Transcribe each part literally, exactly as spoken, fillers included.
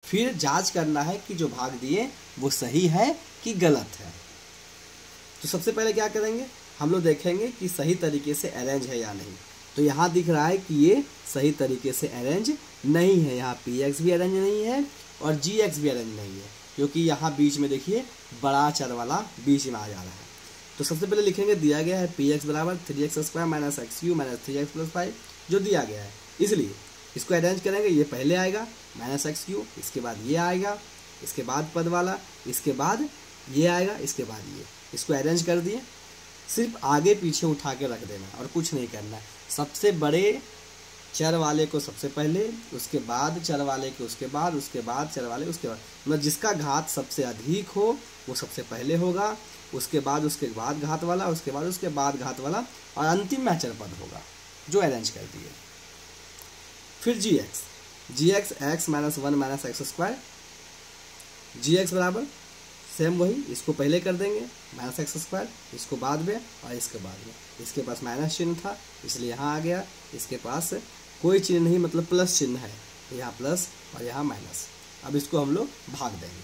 फिर जांच करना है कि जो भाग दिए वो सही है कि गलत है। तो सबसे पहले क्या करेंगे, हम लोग देखेंगे कि सही तरीके से अरेंज है या नहीं। तो यहाँ दिख रहा है कि ये सही तरीके से अरेंज नहीं है, यहाँ पी एक्स भी अरेंज नहीं है और जी एक्स भी अरेंज नहीं है, क्योंकि यहाँ बीच में देखिए बड़ा चर वाला बीच में आ जा रहा है। तो सबसे पहले लिखेंगे, दिया गया है पी एक्स बराबर three x square minus x cube minus three x plus five, जो दिया गया है, इसलिए इसको अरेंज करेंगे। ये पहले आएगा माइनस एक्स क्यू, इसके बाद ये आएगा, इसके बाद पद वाला, इसके बाद ये आएगा, इसके बाद ये, इसको अरेंज कर दिए। सिर्फ आगे पीछे उठा के रख देना और कुछ नहीं करना है। सबसे बड़े चर वाले को सबसे पहले, उसके बाद चर वाले के उसके बाद, उसके बाद चर वाले उसके बाद, मतलब जिसका घात सबसे अधिक हो वो सबसे पहले होगा, उसके बाद उसके बाद घात वाला, उसके बाद उसके बाद घात वाला, और अंतिम में अचर पद होगा जो अरेंज कर दिए। फिर G X, G X X minus one minus x square, G X बराबर सेम वही, इसको पहले कर देंगे माइनस एक्स स्क्वायर, इसको बाद में और इसके बाद में। इसके पास माइनस चिन्ह था इसलिए यहाँ आ गया, इसके पास कोई चिन्ह नहीं मतलब प्लस चिन्ह है, यहाँ प्लस और यहाँ माइनस। अब इसको हम लोग भाग देंगे।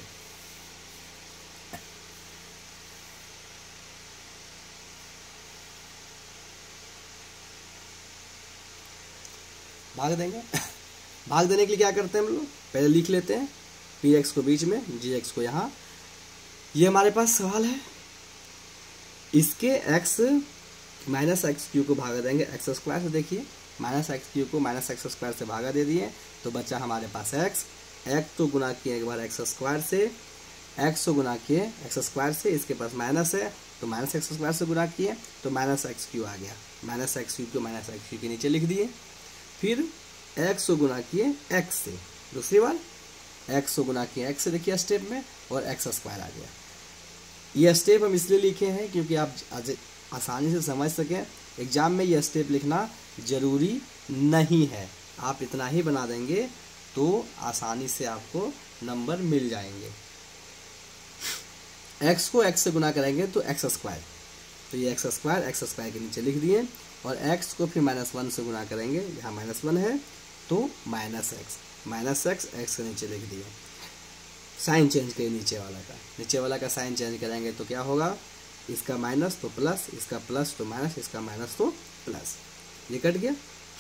भाग देंगे भाग देने के लिए क्या करते हैं हम लोग, पहले लिख लेते हैं पी एक्स को बीच में, जी एक्स को यहाँ। ये हमारे पास सवाल है, इसके x माइनस एक्स क्यू को भागा देंगे एक्स स्क्वायर से। देखिए माइनस एक्स क्यू को माइनस एक्स स्क्वायर से भागा दे दिए तो बच्चा हमारे पास x, x तो गुना किए एक बार एक्स स्क्वायर से, x को गुना किए एक्स स्क्वायर से, इसके पास माइनस है तो माइनस एक्स स्क्वायर से गुना किए तो माइनस एक्स क्यू आ गया, माइनस एक्स क्यू को माइनस एक्स क्यू के नीचे लिख दिए। फिर x को गुना किए x से, दूसरी बार x को गुना किए x से, देखिए स्टेप में, और एक्स स्क्वायर आ गया। ये स्टेप हम इसलिए लिखे हैं क्योंकि आप आसानी से समझ सकें। एग्जाम में ये स्टेप लिखना जरूरी नहीं है, आप इतना ही बना देंगे तो आसानी से आपको नंबर मिल जाएंगे। x को x से गुना करेंगे तो एक्स स्क्वायर, तो ये एक्स स्क्वायर एक्स स्क्वायर के नीचे लिख दिए, और x को फिर माइनस वन से गुना करेंगे, यहाँ माइनस वन है तो minus x, minus X X के नीचे लिख दिए। साइन चेंज करिए नीचे वाला का, नीचे वाला का साइन चेंज करेंगे तो क्या होगा, इसका माइनस तो प्लस, इसका प्लस तो माइनस, इसका माइनस तो प्लस, ये कट गया।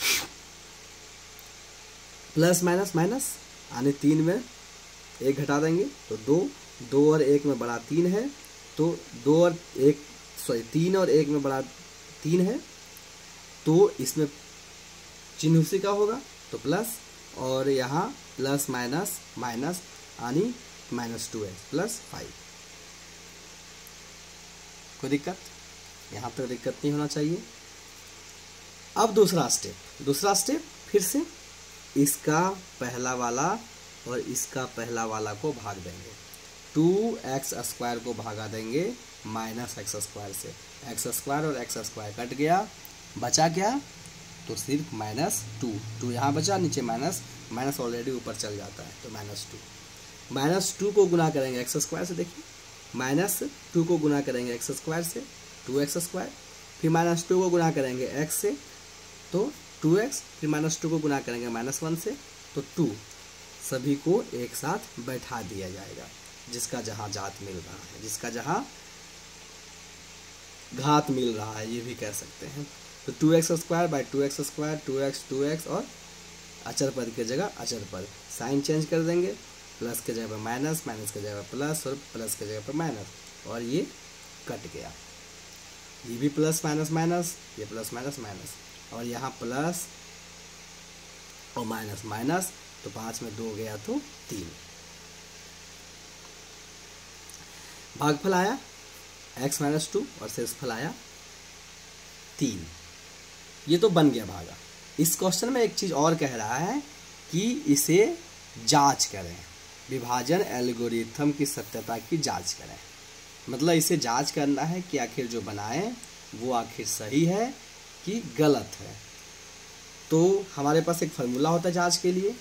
प्लस माइनस माइनस आने तीन में एक घटा देंगे तो दो, दो और एक में बड़ा तीन है, तो दो और एक सॉरी तीन और एक में बड़ा तीन है, तो इसमें चिन्ह उसी का होगा तो प्लस, और यहाँ प्लस माइनस माइनस यानी minus two X plus five. कोई दिक्कत, यहाँ तक दिक्कत नहीं होना चाहिए। अब दूसरा स्टेप, दूसरा स्टेप फिर से इसका पहला वाला और इसका पहला वाला को भाग देंगे, टू एक्स स्क्वायर को भागा देंगे माइनस एक्स स्क्वायर से, एक्स स्क्वायर और एक्स स्क्वायर कट गया, बचा क्या, तो सिर्फ माइनस टू, टू यहाँ बचा, नीचे माइनस, माइनस ऑलरेडी ऊपर चल जाता है तो माइनस टू, माइनस टू को गुना करेंगे एक्स स्क्वायर से, देखिए माइनस टू को गुना करेंगे एक्स स्क्वायर से, टू एक्स स्क्वायर, फिर माइनस टू को गुना करेंगे एक्स से तो टू एक्स, फिर माइनस टू को गुना करेंगे माइनस वन से तो टू, सभी को एक साथ बैठा दिया जाएगा, जिसका जहाँ जात मिल रहा है, जिसका जहाँ घात मिल रहा है ये भी कह सकते हैं। तो two x square by two x square, two x two x, और अचर पद की जगह अचर पद, साइन चेंज कर देंगे, प्लस के जगह पर माइनस, माइनस के जगह पर प्लस, और प्लस के जगह पर माइनस, और ये कट गया, ये भी प्लस माइनस माइनस, ये प्लस माइनस माइनस, और यहाँ प्लस और माइनस माइनस, तो पाँच में दो गया तो तीन। भागफल आया x माइनस टू और शेषफल आया तीन। ये तो बन गया भागा। इस क्वेश्चन में एक चीज़ और कह रहा है कि इसे जांच करें, विभाजन एल्गोरिथम की सत्यता की जांच करें, मतलब इसे जांच करना है कि आखिर जो बनाए वो आखिर सही है कि गलत है। तो हमारे पास एक फार्मूला होता है जांच के लिए,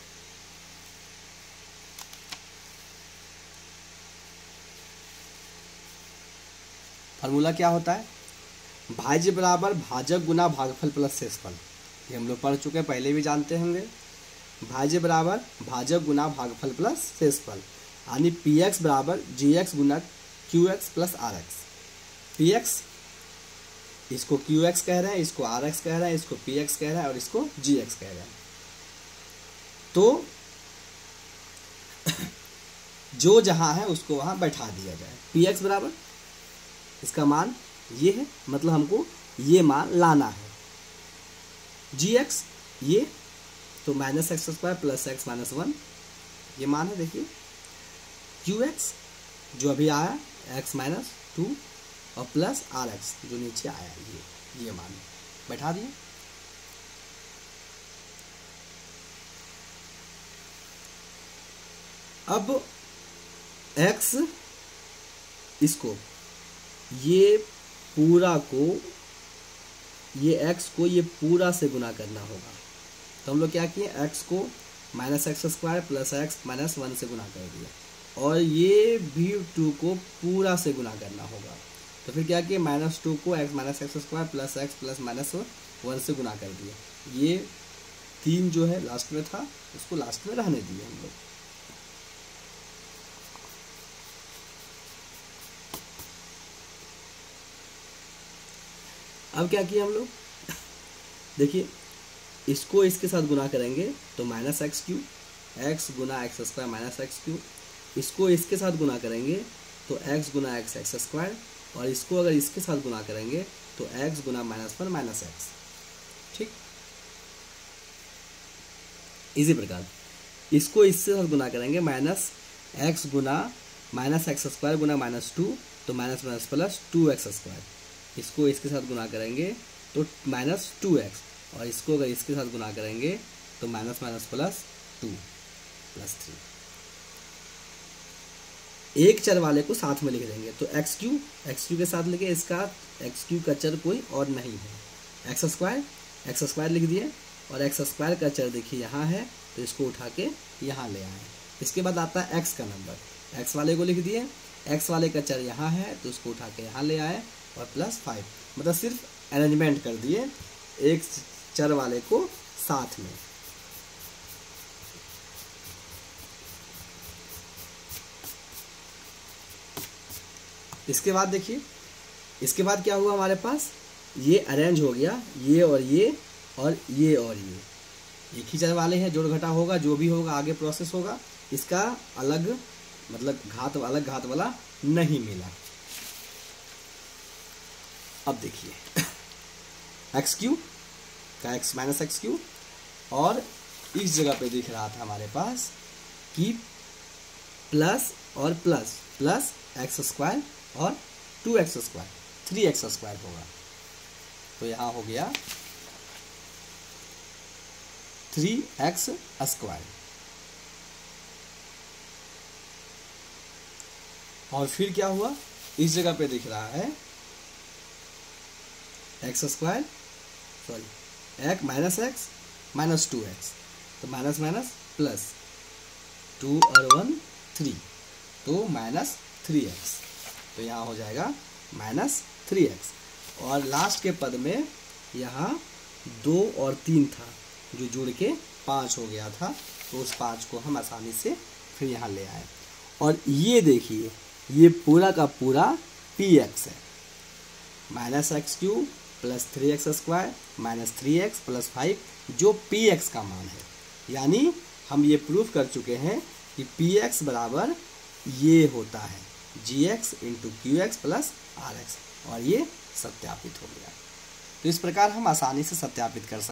फार्मूला क्या होता है, भाज्य बराबर भाजक गुना भागफल प्लस शेषफल, ये हम लोग पढ़ चुके हैं, पहले भी जानते होंगे। भाज्य बराबर भाजक गुना भागफल प्लस शेषफल, यानी पी एक्स बराबर जी एक्स गुना Q x plus R x. P x इसको क्यू एक्स कह रहे हैं, इसको आर एक्स कह रहे हैं, इसको पी एक्स कह रहे हैं और इसको जी एक्स कह रहे हैं। तो जो जहां है उसको वहां बैठा दिया जाए। पी एक्स बराबर इसका मान ये है, मतलब हमको ये मान लाना है। जी एक्स ये तो minus x square plus x minus one ये मान है। देखिए क्यू एक्स जो अभी आया एक्स माइनस टू और प्लस आर एक्स जो नीचे आया ये ये मान बैठा दिए। अब x इसको ये पूरा को ये x को ये पूरा से गुना करना होगा। तो हम लोग क्या किए, x को minus x square plus x minus one से गुना कर दिया और ये भी टू को पूरा से गुना करना होगा। तो फिर क्या किए, माइनस टू को x minus x square plus x plus minus one से गुना कर दिया। ये तीन जो है लास्ट में था उसको लास्ट में रहने दिए हम लोग। अब क्या किया हम लोग, देखिए इसको इसके साथ गुना करेंगे तो माइनस एक्स क्यू एक्स गुना x square minus x Q, इसको इसके साथ गुना करेंगे तो एक्स गुना एक्स एक्स स्क्वायर, और इसको अगर इसके साथ गुना करेंगे तो एक्स गुना माइनस वन माइनस एक्स। ठीक, इसी प्रकार इसको इससे साथ गुना करेंगे माइनस एक्स गुना माइनस एक्स स्क्वायर गुना माइनस टू तो minus minus plus two x square, इसको इसके साथ गुना करेंगे तो माइनस टू एक्स, और इसको अगर इसके साथ गुना करेंगे तो minus minus plus two plus three. एक चर वाले को साथ में लिख देंगे तो एक्स क्यू एक्स क्यू के साथ लिखे, इसका एक्स क्यू का चर कोई और नहीं है। एक्स स्क्वायर एक्स स्क्वायर लिख दिए और एक्स स्क्वायर का चर देखिए यहाँ है तो इसको उठा के यहाँ ले आए। इसके बाद आता है एक्स का नंबर, एक्स वाले को लिख दिए, एक्स वाले का चर यहाँ है तो उसको उठा के यहाँ ले आए और प्लस फाइव, मतलब सिर्फ अरेंजमेंट कर दिए एक चर वाले को साथ में। इसके बाद देखिए, इसके बाद क्या हुआ हमारे पास, ये अरेंज हो गया, ये और ये और ये और ये एक ही चर वाले हैं, जोड़ घटा होगा, जो भी होगा आगे प्रोसेस होगा, इसका अलग मतलब घात अलग घात वाला नहीं मिला। अब देखिए एक्स क्यू का एक्स माइनस एक्स क्यू, और इस जगह पे दिख रहा था हमारे पास कि प्लस और प्लस प्लस एक्स स्क्वायर और two x square three x square होगा, तो यहाँ हो गया थ्री एक्स स्क्वायर। और फिर क्या हुआ, इस जगह पे दिख रहा है एक्स स्क्वायर सॉरी एक minus x minus two x, तो माइनस माइनस प्लस टू और वन थ्री, तो माइनस थ्री एक्स, तो यहाँ हो जाएगा माइनस थ्री एक्स। और लास्ट के पद में यहाँ दो और तीन था जो जुड़ के पाँच हो गया था, तो उस पाँच को हम आसानी से फिर यहाँ ले आए। और ये देखिए ये पूरा का पूरा पी एक्स है, minus x Q plus three x square minus three x plus five, जो पी एक्स का मान है। यानी हम ये प्रूफ कर चुके हैं कि पी एक्स बराबर ये होता है G x into Q x plus R x, और ये सत्यापित हो गया। तो इस प्रकार हम आसानी से सत्यापित कर सकते हैं।